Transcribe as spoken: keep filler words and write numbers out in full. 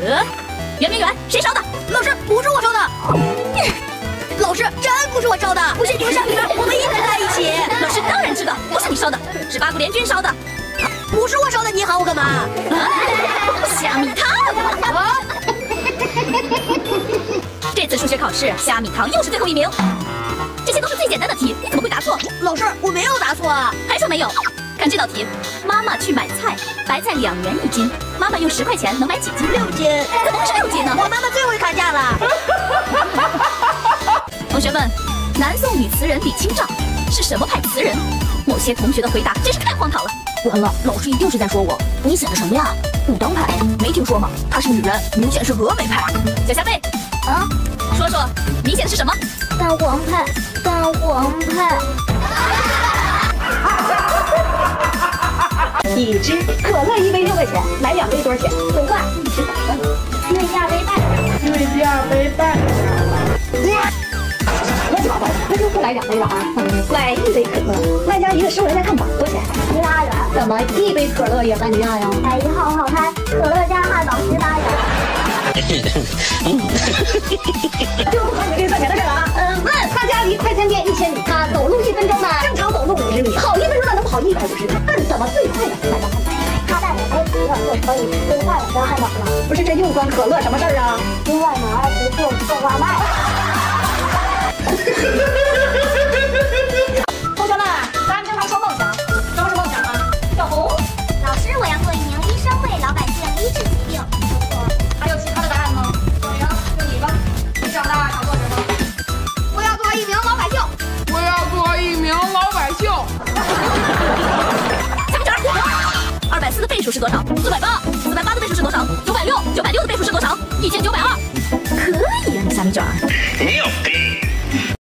呃，圆圆圆，谁烧的？ 老师，不是我烧的。老师，真不是我烧的，不信你们上里边，我们一直在一起。 老师当然知道，不是你烧的，是八国联军烧的。 不是我烧的，你喊我干嘛？ 啊、虾米汤。啊、这次数学考试，虾米汤又是最后一名。这些都是最简单的题，你怎么会答错？ 老师，我没有答错啊。 还说没有？看这道题，妈妈去买菜，白菜两元一斤，妈妈用十块钱能买几斤？ 六斤。 怎么会是六斤呢？ 我妈妈最会砍价了。 同学们，南宋女词人李清照是什么派词人？某些同学的回答真是太荒唐了。 完了，老师一定是在说我。你写的什么呀？武当派。没听说吗？她是女人，明显是峨眉派。 小夏贝，啊，说说你写的是什么？ 蛋黄派，蛋黄派。 已知可乐一杯六块钱，买两杯多少钱？总算一直打分。 对价为半。 对价为半。 乱七八糟，那就不来两杯了啊！来一杯可乐，外加一个收人家看板，多少钱？ 十八元。 怎么一杯可乐也半价呀？ 买一号号餐，可乐加汉堡十八元。 就不管你这个赚钱的事了啊！嗯，问他家离快餐店一千米，他走路一分钟呢，正常走路五十米，跑一分钟呢能跑一百五十米，问怎么最快的买到汉堡？ 他带两杯可乐就可以最快的得汉堡了。 不是这又关可乐什么事儿啊？ 因为马儿不就送外卖。 同学们，咱经常说梦想，什么是梦想啊？小红。 老师，我要做一名医生，为老百姓医治疾病。 还有其他的答案吗？小明，就你吧，你长大想做什么？我要做一名老百姓。 我要做一名老百姓。 下面这儿，二百四的倍数是多少？四百八。四百八的倍数是多少？九百六。九百六的倍数是多少？一千九百二。可以啊，你虾米卷儿。 牛逼！